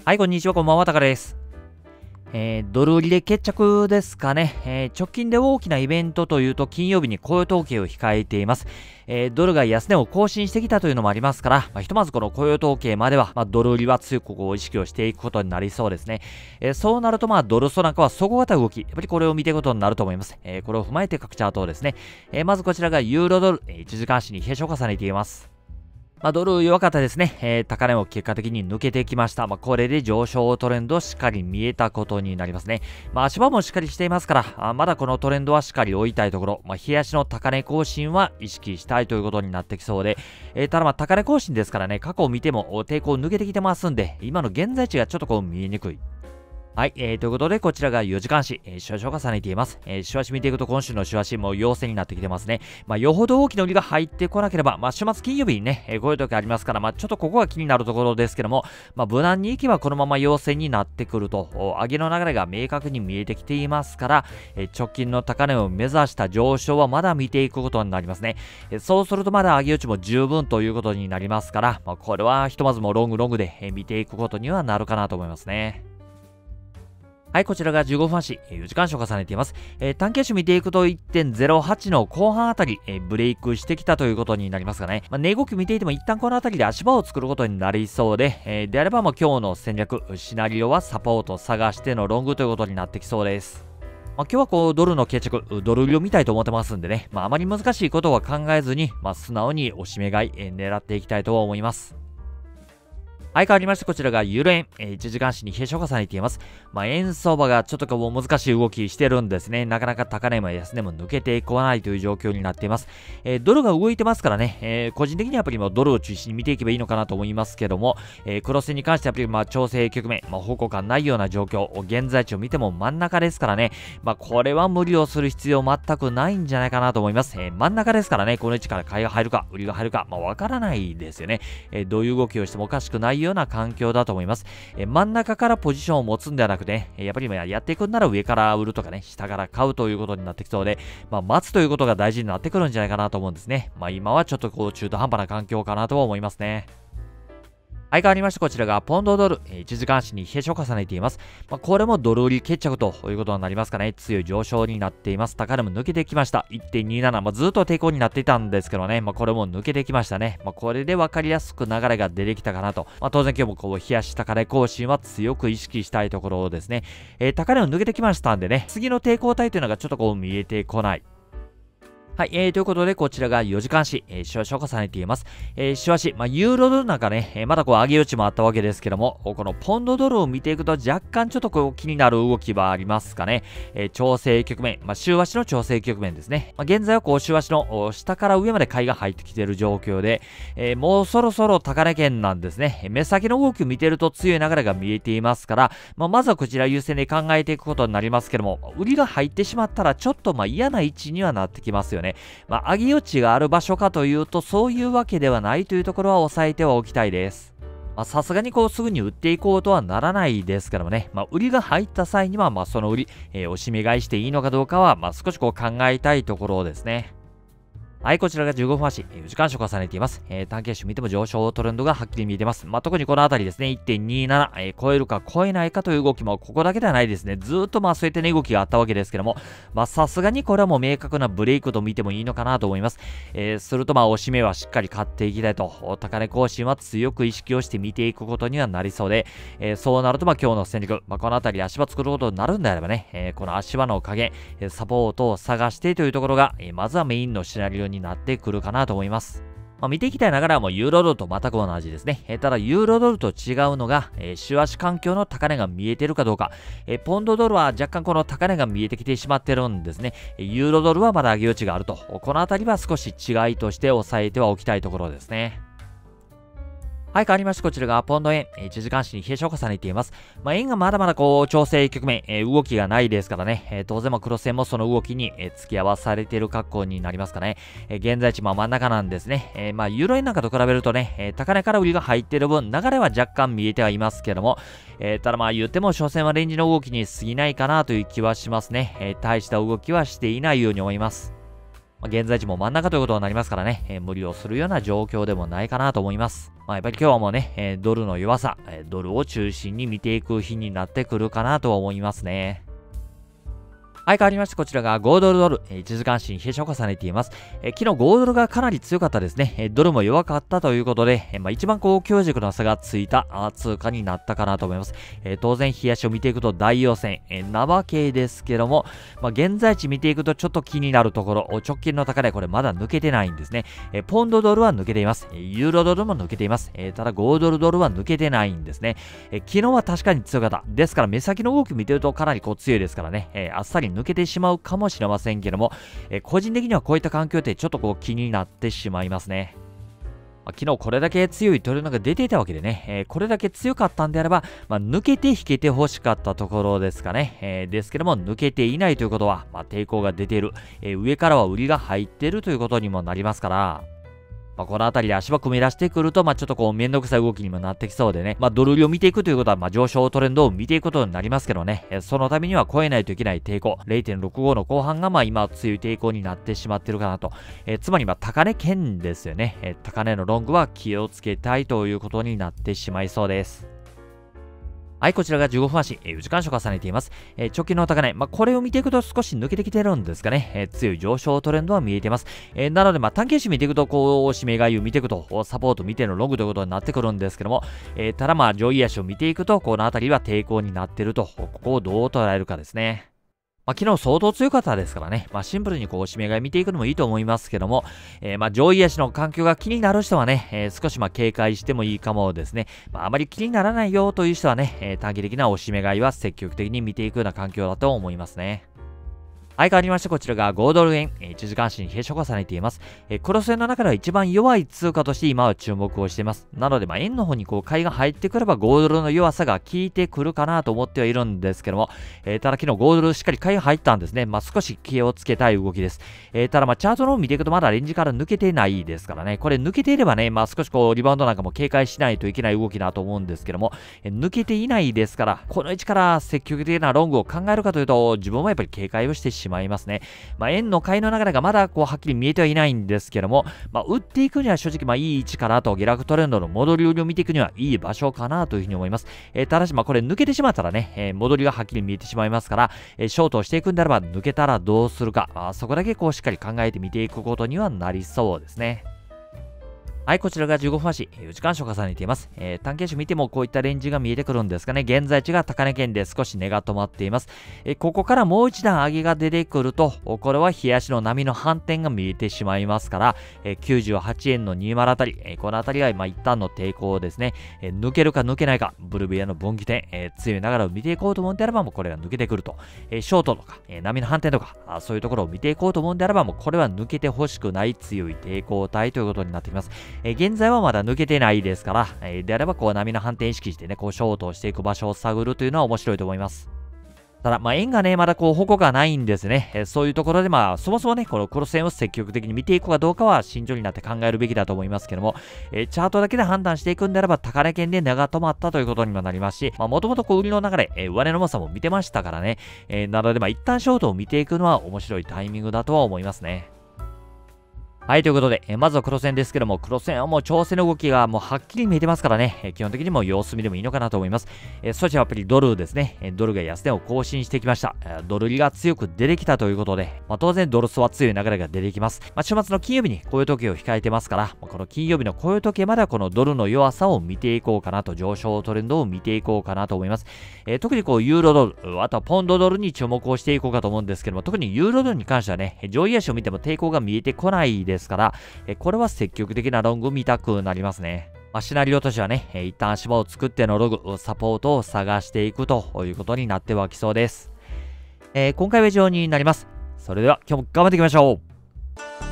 はい、こんにちは、こんばんは、タカです。ドル売りで決着ですかね。直近で大きなイベントというと、金曜日に雇用統計を控えています。ドルが安値を更新してきたというのもありますから、ひとまずこの雇用統計までは、ドル売りは強く意識をしていくことになりそうですね。そうなると、ドルストなんかは底堅い動き、やっぱりこれを見ていくことになると思います。これを踏まえて各チャートをですね。まずこちらがユーロドル、1時間足に冷えを重ねています。ドル弱かったですね。高値を結果的に抜けてきました。これで上昇トレンドしっかり見えたことになりますね。足場もしっかりしていますから、まだこのトレンドはしっかり追いたいところ、冷やしの高値更新は意識したいということになってきそうで、ただ高値更新ですからね、過去を見ても抵抗抜けてきてますんで、今の現在地がちょっと見えにくい。はい、ということで、こちらが4時間足、週足を重ねています。週足見ていくと、今週の週足も陽性になってきてますね。よほど大きな売りが入ってこなければ、週末金曜日にね、こういう時ありますから、ちょっとここが気になるところですけども、無難にいけばこのまま陽性になってくると、上げの流れが明確に見えてきていますから、直近の高値を目指した上昇はまだ見ていくことになりますね。そうするとまだ上げ打ちも十分ということになりますから、これはひとまずもロングで見ていくことにはなるかなと思いますね。はい、こちらが15分足、4時間足を重ねています。短期足見ていくと 1.08 の後半あたり、ブレイクしてきたということになりますがね。値動き見ていても一旦このあたりで足場を作ることになりそうで、であれば今日の戦略、シナリオはサポートを探してのロングということになってきそうです。今日はドルの決着、ドル売りを見たいと思ってますんでね。あまり難しいことは考えずに、素直に押し目買い、狙っていきたいと思います。はい、変わりまして、こちらがユーロ円、1時間足に冷えを重ねています。円相場がちょっと難しい動きしてるんですね。なかなか高値も安値も抜けていかないという状況になっています。ドルが動いてますからね、個人的にはやっぱりドルを中心に見ていけばいいのかなと思いますけども、クロスに関してはやっぱり調整局面、方向感ないような状況、現在地を見ても真ん中ですからね、これは無理をする必要全くないんじゃないかなと思います。真ん中ですからね、この位置から買いが入るか、売りが入るか、わからないですよね。どういう動きをしてもおかしくないような環境だと思います。真ん中からポジションを持つんではなくて、やっぱりやっていくんなら上から売るとかね、下から買うということになってきそうで、待つということが大事になってくるんじゃないかなと思うんですね。今はちょっと中途半端な環境かなとは思いますね。はい、変わりまして、こちらがポンドドル、1時間足に冷えを重ねています。これもドル売り決着ということになりますかね。強い上昇になっています。高値も抜けてきました。1.27、ずっと抵抗になっていたんですけどね。これも抜けてきましたね。これで分かりやすく流れが出てきたかなと。当然今日も冷やし高値更新は強く意識したいところですね。高値を抜けてきましたんでね、次の抵抗体というのがちょっと見えてこない。はい、ということで、こちらが4時間足、週足を重ねています。週足、ユーロドルなんかね、まだ上げ落ちもあったわけですけども、このポンドドルを見ていくと若干ちょっと気になる動きはありますかね。調整局面、週足の調整局面ですね。現在は週足の下から上まで買いが入ってきている状況で、もうそろそろ高値圏なんですね。目先の動きを見ていると強い流れが見えていますから、まずはこちら優先で考えていくことになりますけども、売りが入ってしまったらちょっと嫌な位置にはなってきますよね。上げ余地がある場所かというと、そういうわけではないというところは押さえてはおきたいです。さすがにすぐに売っていこうとはならないですけどもね、売りが入った際には、その売り、押し目買いしていいのかどうかは、少し考えたいところですね。はい、こちらが15分足、4時間足を重ねています。短期足見ても上昇トレンドがはっきり見えています。特にこのあたりですね、1.27、超えるか超えないかという動きも、ここだけではないですね。ずーっとそういった動きがあったわけですけども、さすがにこれはもう明確なブレイクと見てもいいのかなと思います。すると押し目はしっかり買っていきたいと、高値更新は強く意識をして見ていくことにはなりそうで、そうなると今日の戦略、このあたり足場作ることになるんであればね、この足場の影、サポートを探してというところが、まずはメインのシナリオになってくるかなと思います。見ていきたいながらもユーロドルと全く同じですね。ただユーロドルと違うのが、週足環境の高値が見えているかどうか。ポンドドルは若干この高値が見えてきてしまってるんですね。ユーロドルはまだ上げ余地があると。このあたりは少し違いとして押さえてはおきたいところですね。はい、変わりまして、こちらがポンド円、1時間足に冷えを重ねています。円がまだまだ調整局面、動きがないですからね、当然クロス円もその動きに、付き合わされている格好になりますかね。現在地真ん中なんですね。ユーロ円なんかと比べるとね、高値から売りが入っている分、流れは若干見えてはいますけども、ただ言っても、所詮はレンジの動きに過ぎないかなという気はしますね。大した動きはしていないように思います。 現在地も真ん中ということになりますからね、無理をするような状況でもないかなと思います。やっぱり今日はもうね、ドルの弱さ、ドルを中心に見ていく日になってくるかなと思いますね。はい、変わりまして、こちらが5ドルドル、1時間足に冷えを重ねています。昨日5ドルがかなり強かったですね。ドルも弱かったということで、一番強軸の差がついた通貨になったかなと思います。当然、冷やしを見ていくと大陽線、なわけですけども、現在地見ていくとちょっと気になるところ、直近の高値、これまだ抜けてないんですね。ポンドドルは抜けています。ユーロドルも抜けています。ただ5ドルドルは抜けてないんですね。昨日は確かに強かった。ですから、目先の動き見てるとかなり強いですからね、あっさり抜けてしまうかもしれませんけども、個人的にはこういった環境ってちょっと気になってしまいますね。昨日これだけ強いトレンドが出ていたわけでね、これだけ強かったんであれば、抜けて引けて欲しかったところですかね。ですけども、抜けていないということは、抵抗が出ている、上からは売りが入っているということにもなりますから、この辺りで足場組み出してくると、ちょっとめんどくさい動きにもなってきそうでね、ドル売りを見ていくということは、上昇トレンドを見ていくことになりますけどね、そのためには超えないといけない抵抗、0.65 の後半が今強い抵抗になってしまってるかなと。つまり高値圏ですよね。高値のロングは気をつけたいということになってしまいそうです。はい、こちらが15分足、時間足を重ねています。直近の高値、これを見ていくと少し抜けてきてるんですかね。強い上昇トレンドは見えています。なので、短期足見ていくと、締め買いを見ていくと、サポート見てのロングということになってくるんですけども、ただ上位足を見ていくと、この辺りは抵抗になっていると、ここをどう捉えるかですね。昨日相当強かったですからね、シンプルに締め買い見ていくのもいいと思いますけども、上位足の環境が気になる人はね、少し警戒してもいいかもですね。あまり気にならないよという人はね、短期的な締め買いは積極的に見ていくような環境だと思いますね。はい、変わりまして、こちらが5ドル円、1時間足に冷えを重ねています。クロス円の中では一番弱い通貨として今は注目をしています。なので、円の方に買いが入ってくれば5ドルの弱さが効いてくるかなと思ってはいるんですけども、ただ昨日5ドルしっかり買いが入ったんですね。少し気をつけたい動きです。ただチャートの方を見ていくとまだレンジから抜けてないですからね。これ抜けていればね、少しリバウンドなんかも警戒しないといけない動きだと思うんですけども、抜けていないですから、この位置から積極的なロングを考えるかというと、自分はやっぱり警戒をしてしまいますね。円の買いの流れがまだはっきり見えてはいないんですけども、売っていくには正直いい位置かなと、下落トレンドの戻り売りを見ていくにはいい場所かなというふうに思います。ただしこれ抜けてしまったらね、戻りがはっきり見えてしまいますから、ショートをしていくんであれば抜けたらどうするか、そこだけしっかり考えてみていくことにはなりそうですね。はい、こちらが15分足、時間足を重ねています。短期足見てもこういったレンジが見えてくるんですかね。現在地が高値圏で少し値が止まっています。ここからもう一段上げが出てくると、これは冷やしの波の反転が見えてしまいますから、98円の20あたり、このあたりが一旦の抵抗ですね。抜けるか抜けないか、ブルベアの分岐点、強いながらを見ていこうと思うんであれば、これが抜けてくると。ショートとか、波の反転とか、そういうところを見ていこうと思うんであれば、これは抜けてほしくない強い抵抗体ということになってきます。現在はまだ抜けてないですから、であれば波の反転意識してね、ショートをしていく場所を探るというのは面白いと思います。ただ、円がね、まだ矛がないんですね。そういうところで、そもそもね、このクロス円を積極的に見ていくかどうかは慎重になって考えるべきだと思いますけども、チャートだけで判断していくんであれば、高値圏で値が止まったということにもなりますし、もともと売りの流れ、上値の重さも見てましたからね。なので、一旦ショートを見ていくのは面白いタイミングだとは思いますね。はい、ということで、まずはクロス円ですけども、クロス円はもう調整の動きがはっきり見えてますからね、基本的にも様子見でもいいのかなと思います。そしてやっぱりドルですね、ドルが安値を更新してきました。ドル売りが強く出てきたということで、当然ドルスは強い流れが出てきます。週末の金曜日に雇用統計を控えてますから、この金曜日の雇用統計まではこのドルの弱さを見ていこうかなと、上昇トレンドを見ていこうかなと思います。特にユーロドル、あとはポンドドルに注目をしていこうかと思うんですけども、特にユーロドルに関してはね、上位足を見ても抵抗が見えてこないですから、これは積極的なロング見たくなりますね。シナリオとしてはね、一旦足場を作ってのログ、サポートを探していくということになってはきそうです。今回は以上になります。それでは今日も頑張っていきましょう。